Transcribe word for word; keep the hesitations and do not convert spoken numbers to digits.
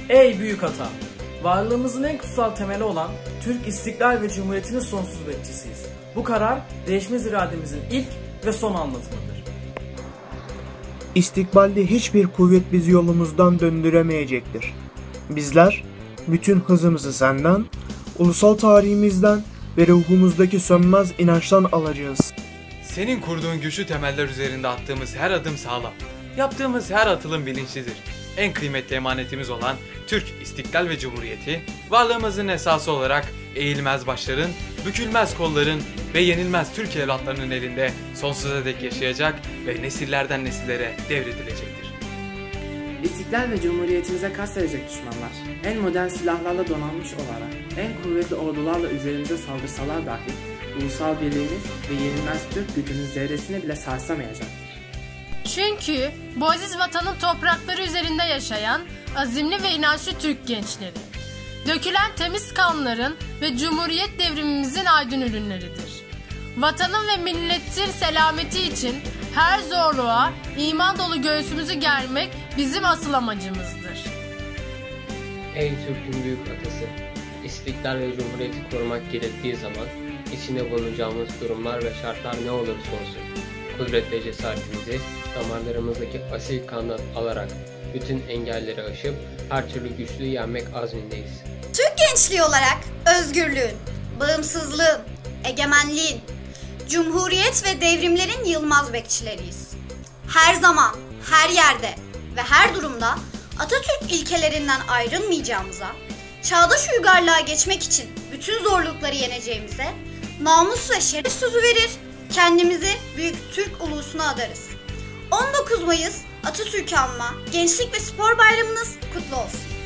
Ey büyük ata! Varlığımızın en kutsal temeli olan Türk İstiklal ve Cumhuriyeti'nin sonsuz bekçisiyiz. Bu karar değişmez irademizin ilk ve son anlatımıdır. İstikbalde hiçbir kuvvet bizi yolumuzdan döndüremeyecektir. Bizler bütün hızımızı senden, ulusal tarihimizden ve ruhumuzdaki sönmez inançtan alacağız. Senin kurduğun güçlü temeller üzerinde attığımız her adım sağlam. Yaptığımız her atılım bilinçlidir. En kıymetli emanetimiz olan Türk İstiklal ve Cumhuriyeti, varlığımızın esası olarak eğilmez başların, bükülmez kolların ve yenilmez Türk evlatlarının elinde sonsuza dek yaşayacak ve nesillerden nesillere devredilecektir. İstiklal ve Cumhuriyetimize kastedecek düşmanlar, en modern silahlarla donanmış olarak, en kuvvetli ordularla üzerimize saldırsalar dahi, ulusal birliğimiz ve yenilmez Türk gücünün zerresini bile sarsamayacaktır. Çünkü bu aziz vatanın toprakları üzerinde yaşayan azimli ve inançlı Türk gençleri, dökülen temiz kanların ve Cumhuriyet devrimimizin aydın ürünleridir. Vatanın ve milletin selameti için her zorluğa iman dolu göğsümüzü germek bizim asıl amacımızdır. Ey Türk'ün büyük atası! İstiklal ve Cumhuriyeti korumak gerektiği zaman içinde bulunacağımız durumlar ve şartlar ne olursa olsun, kudret ve cesaretimizi damarlarımızdaki asil kandan alarak bütün engelleri aşıp her türlü güçlüğü yenmek azmindeyiz. Türk gençliği olarak özgürlüğün, bağımsızlığın, egemenliğin, cumhuriyet ve devrimlerin yılmaz bekçileriyiz. Her zaman, her yerde ve her durumda Atatürk ilkelerinden ayrılmayacağımıza, çağdaş uygarlığa geçmek için bütün zorlukları yeneceğimize, namus ve şeref sözü verir, kendimizi büyük Türk ulusuna adarız. on dokuz Mayıs Atatürk'ü anma Gençlik ve Spor Bayramınız kutlu olsun.